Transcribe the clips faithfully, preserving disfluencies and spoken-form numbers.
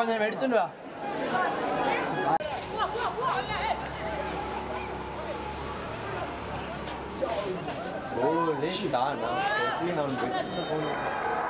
நான் எடுத்துட்டு வா ஓ லேட்டா நான் எப்படி நான் வெட்டு போறேன்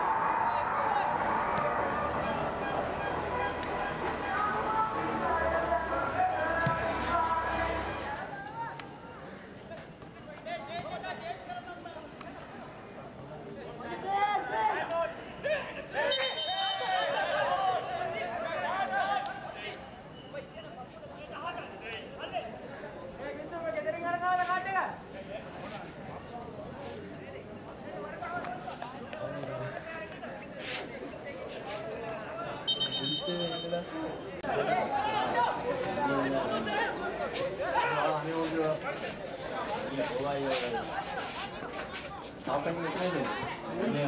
apa ini itu ini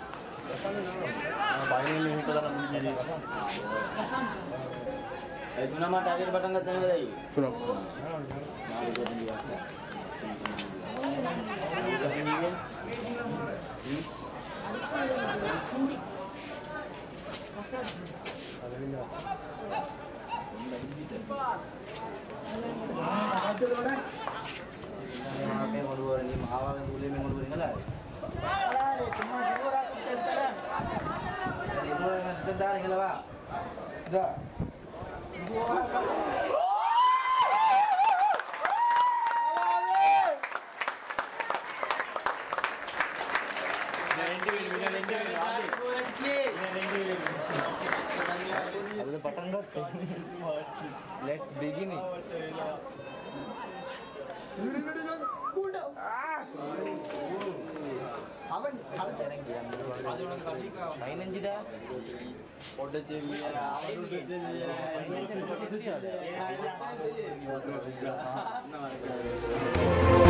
finally itu dalam jadi itu nama target batang katanya tadi kurang apa yang kedua ini mahawa yang boleh mengurus ini lah. Ada cuma dua ratus sebentar. Jadi dua ratus sebentar ini lah pak. Sudah. Ada patang dot. Let's begin it. அவன் அடுத்து இறங்கி அதோட கடிக்கா பதினஞ்சுடா போட்டு செல்லியா அவனோட செல்லியா mention பண்ணி தெரியாது